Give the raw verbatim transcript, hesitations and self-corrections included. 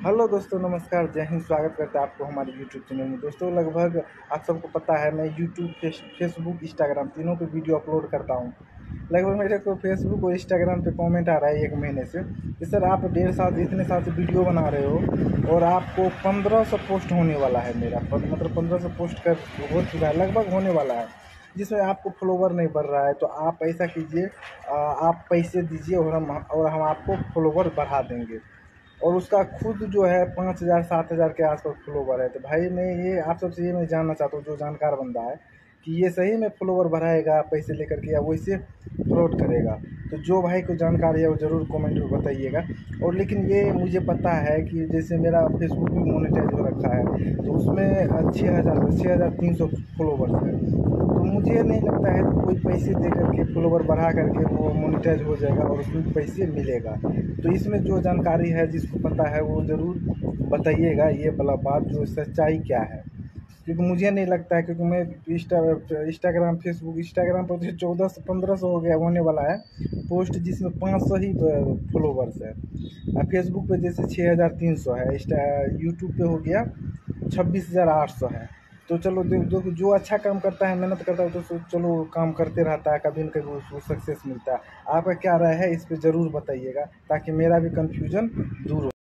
Hello दोस्तों, नमस्कार, जय हिंद। स्वागत करता है आपको हमारे यूट्यूब चैनल में। दोस्तों, लगभग आप सबको पता है मैं यूट्यूब फेस फेसबुक इंस्टाग्राम तीनों पे वीडियो अपलोड करता हूँ। लगभग मेरे को फेसबुक और इंस्टाग्राम पे कमेंट आ रहा है एक महीने से कि सर आप डेढ़ साल से इतने साल से वीडियो बना रहे हो और आपको पंद्रह सौ पोस्ट होने वाला है। मेरा मतलब पंद्रह सौ पोस्ट कर हो चुका है, लगभग होने वाला है, जिसमें आपको फॉलोवर नहीं बढ़ रहा है। तो आप ऐसा कीजिए, आप पैसे दीजिए और हम और हम आपको फॉलोवर बढ़ा देंगे। और उसका खुद जो है पाँच हज़ार सात हज़ार के आसपास फॉलोवर है। तो भाई मैं ये आप सबसे ये मैं जानना चाहता हूँ, जो जानकार बंदा है, कि ये सही में फॉलोवर बढ़ाएगा पैसे लेकर के या वैसे फ्रॉड करेगा। तो जो भाई को जानकारी है वो ज़रूर कमेंट में बताइएगा। और लेकिन ये मुझे पता है कि जैसे मेरा फेसबुक भी मोनेटाइज हो रखा है, तो उसमें छः हज़ार छः हज़ार तीन सौ फॉलोवर्स है। तो मुझे नहीं लगता है कि कोई पैसे दे करके फॉलोवर बढ़ा करके वो मोनेटाइज हो जाएगा और उसमें पैसे मिलेगा। तो इसमें जो जानकारी है, जिसको पता है, वो ज़रूर बताइएगा ये वाला बात, जो सच्चाई क्या है। क्योंकि मुझे नहीं लगता है, क्योंकि मैं इंस्टा इंस्टाग्राम फेसबुक इंस्टाग्राम पर तो चौदह सौ पंद्रह सौ हो गया होने वाला है पोस्ट, जिसमें पाँच सौ ही फॉलोवर्स है। और फेसबुक पे जैसे छः हज़ार तीन सौ है, इंस्टा यूट्यूब पे हो गया छब्बीस हज़ार आठ सौ है। तो चलो, जो जो जो अच्छा काम करता है, मेहनत करता है, तो सो- चलो काम करते रहता है, कभी न कभी उसको सक्सेस मिलता है। आपका क्या राय है इस पे ज़रूर बताइएगा, ताकि मेरा भी कन्फ्यूजन दूर हो।